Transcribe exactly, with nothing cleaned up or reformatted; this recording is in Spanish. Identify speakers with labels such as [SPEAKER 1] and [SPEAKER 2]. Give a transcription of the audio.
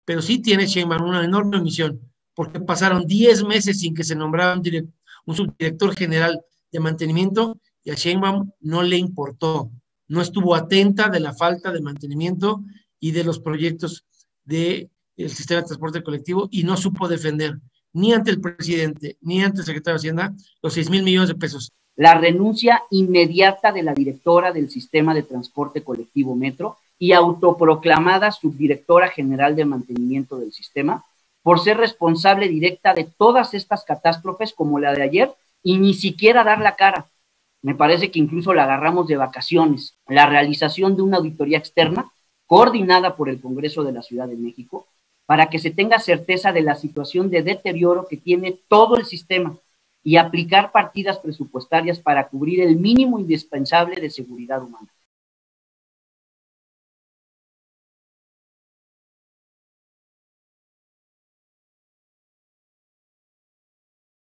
[SPEAKER 1] pero sí tiene Sheinbaum una enorme omisión, porque pasaron diez meses sin que se nombrara un, direct, un subdirector general de mantenimiento y a Sheinbaum no le importó, no estuvo atenta de la falta de mantenimiento y de los proyectos del sistema de transporte colectivo y no supo defender ni ante el presidente ni ante el secretario de Hacienda los seis mil millones de pesos.
[SPEAKER 2] La renuncia inmediata de la directora del sistema de transporte colectivo Metro y autoproclamada subdirectora general de mantenimiento del sistema por ser responsable directa de todas estas catástrofes como la de ayer y ni siquiera dar la cara. Me parece que incluso la agarramos de vacaciones. La realización de una auditoría externa coordinada por el Congreso de la Ciudad de México para que se tenga certeza de la situación de deterioro que tiene todo el sistema y aplicar partidas presupuestarias para cubrir el mínimo indispensable de seguridad humana.